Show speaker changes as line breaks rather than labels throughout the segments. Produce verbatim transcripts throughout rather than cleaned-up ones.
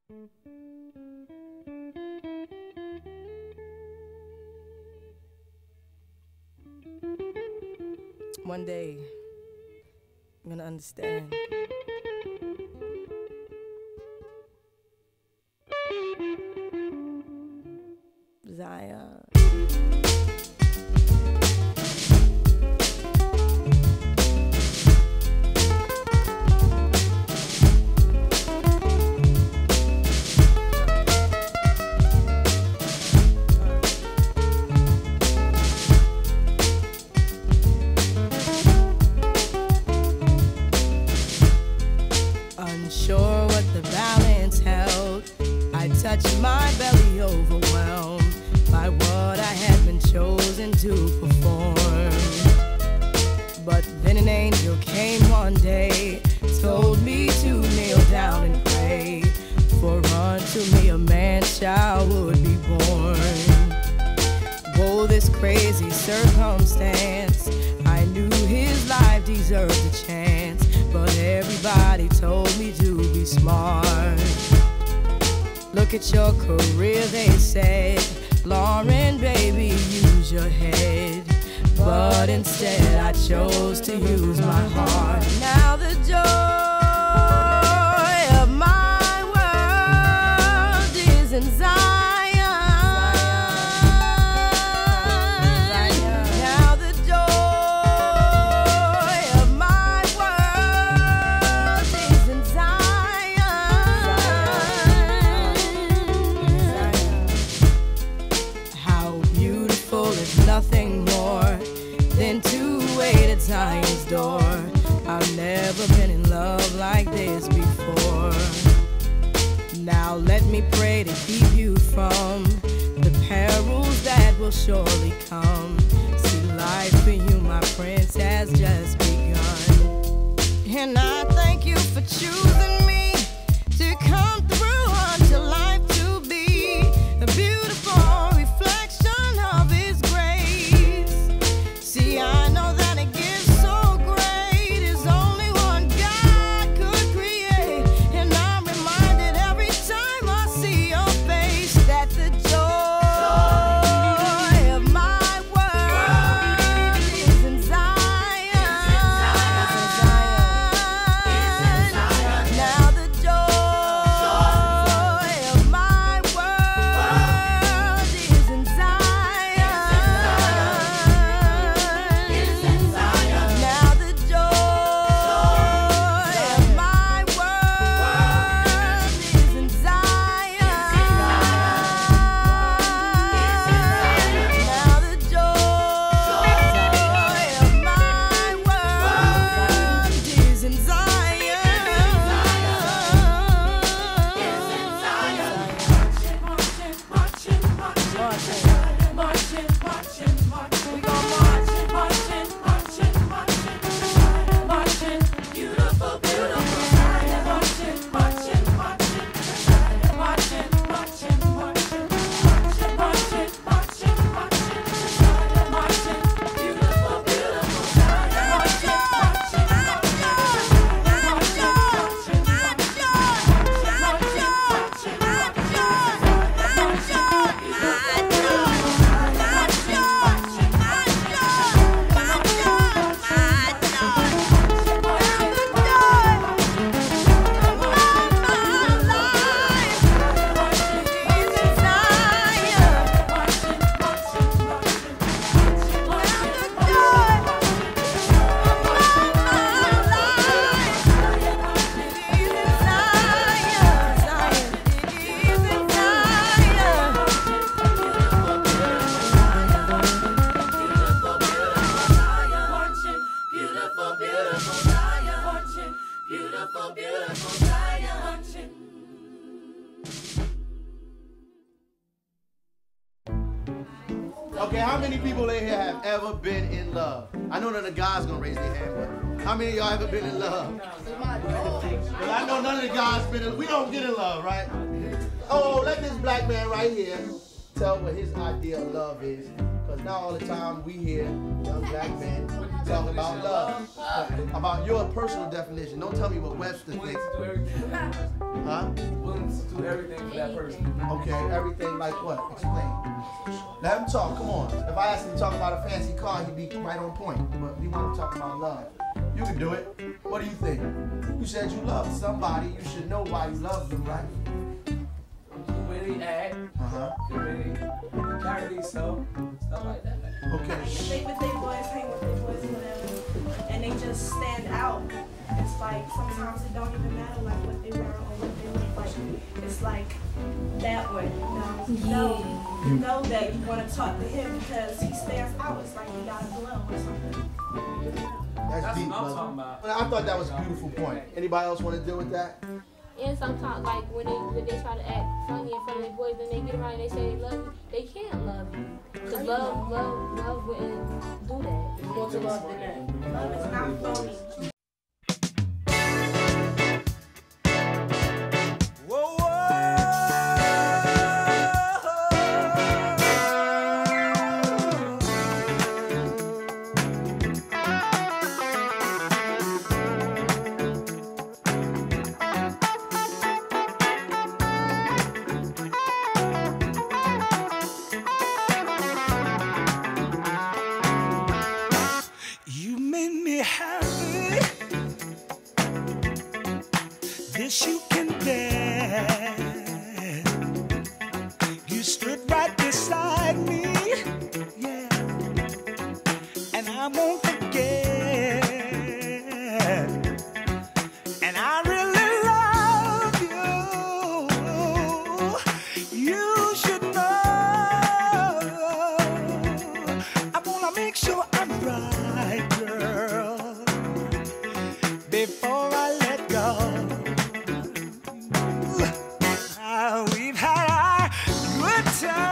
One day, you're gonna understand. Zion. Unsure what the balance held, I touched my belly, overwhelmed by what I had been chosen to perform. But then an angel came one day, told me to kneel down and pray, for unto me a man's child would be born. Whoa, this crazy circumstance, I knew his life deserved a chance, but everybody told me to be smart. Look at your career, they said, Lauren, baby, use your head. But instead I chose to use my heart. Now the joy of my world is in Zion. Nothing more than to wait at Zion's door. I've never been in love like this before. Now let me pray to keep you from the perils that will surely come. See, life for you, my prince, has just begun. And I thank you for choosing me to come through unto life to be a beautiful reflection of His grace. See, I know that a gift so great is only one God could create. And I'm reminded every time I see your face that the joy of my world is in Zion. Now the joy of my world is in Zion. Now the joy of my world is in Zion. Now the joy of my world is in Zion. We gon' march. Beautiful, beautiful Zion. Marching, marching, marching. Marching, marching, marching. Marching, marching, marching. Marching, beautiful, beautiful Zion. Marching, marching, beautiful, beautiful Zion.
Okay, how many people in here have ever been in love? I know none of the guys gonna raise their hand, but how many of y'all ever been in love? Well, I know none of the guys been in, we don't get in love, right? Oh, let this black man right here tell what his idea of love is. Because now all the time we hear young black men Talk about love. About your personal definition. Don't tell me what Webster thinks. Huh?
Willing to do everything for that person.
Okay, everything like what? Explain. Let him talk, come on. If I asked him to talk about a fancy car, he'd be right on point. But we want to talk about love. You can do it. What do you think? You said you love somebody. You should know why you love them, right?
The way they act,
uh-huh.
the way they carry themselves, stuff like that.
Okay.
If they with their boys, hang with their boys, whatever, and they just stand out, it's like sometimes it don't even matter like what they wear or what they look like. It's like that way. You know, you know, you know that you want to talk to him because he stands out. It's like he got a glow or something.
That's,
That's
deep,
what I'm
brother.
talking about.
I thought that was a beautiful point. Anybody else want to deal with that?
And sometimes, like, when they when they try to act funny in front of their boys and they get around and they say they love you, they can't love you. Because love, love, love wouldn't do that.
More to love than that. Love is not phony.
This you can bear. You stood right beside me, yeah, and I won't forget. And I really love you. You should know. I wanna make sure I'm right, girl, before I let go. We've had our good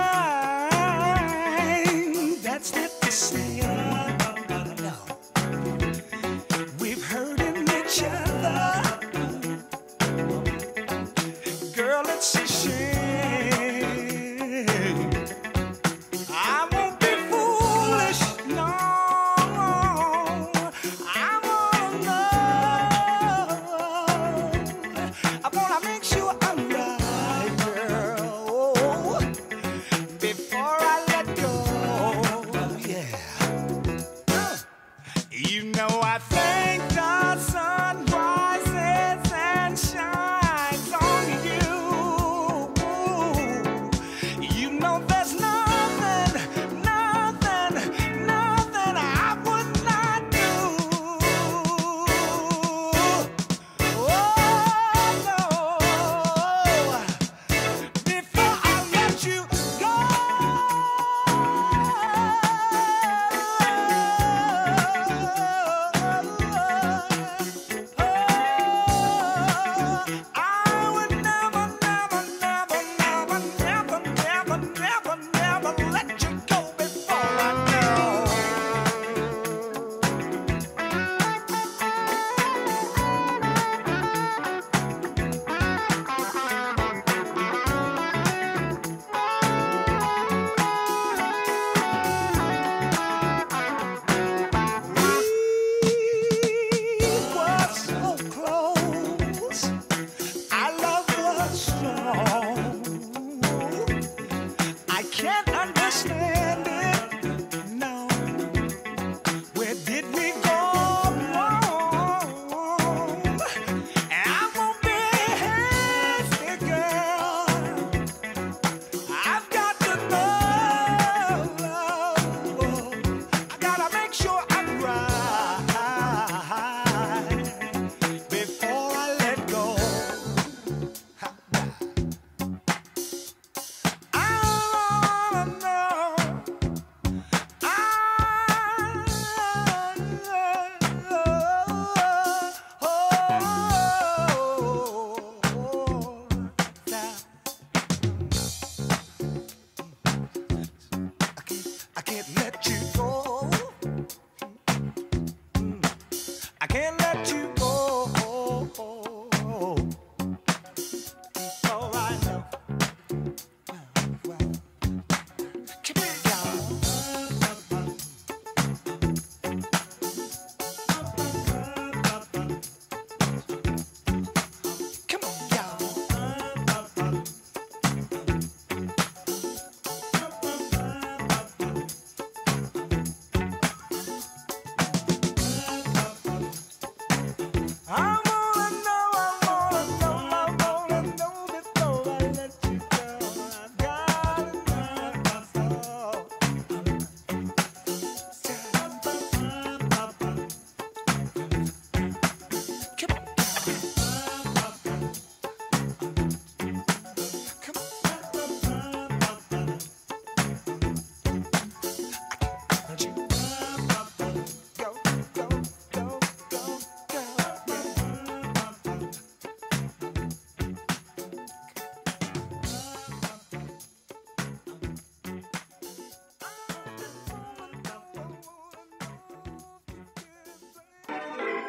time. That's not to say no. We've hurting each other. Girl, it's a shame. I won't be foolish, no. I wanna know. I wanna make sure I'm right. You know I think the sun rises and shines on you.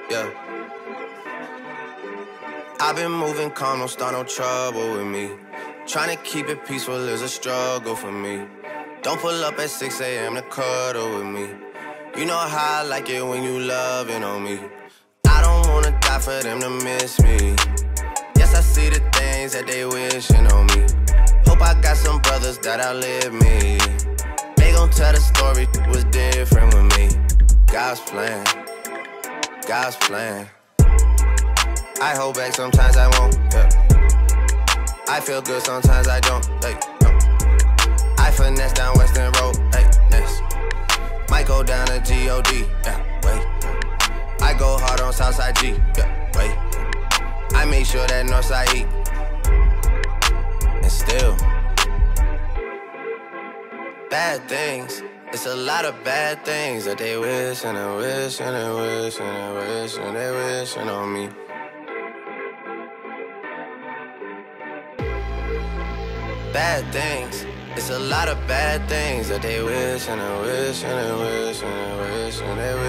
yeah. I've been moving calm, don't start no trouble with me. Trying to keep it peaceful is a struggle for me. Don't pull up at six A M to cuddle with me. You know how I like it when you loving on me. I don't wanna die for them to miss me. Yes, I see the things that they wishing on me. Hope I got some brothers that outlive me. They gon' tell the story was different with me. God's plan, God's plan. I hold back, sometimes I won't, yeah. I feel good, sometimes I don't, like, no. I finesse down Western Road, like, next. Might go down to G O D, yeah, wait. I go hard on Southside G, yeah, wait. I make sure that Northside eat. And still, bad things. It's a lot of bad things that they wish and they wish and they wish and they wish and they wishing on me. Bad things. It's a lot of bad things that they wish and they wish and they wish and they wish and they wish.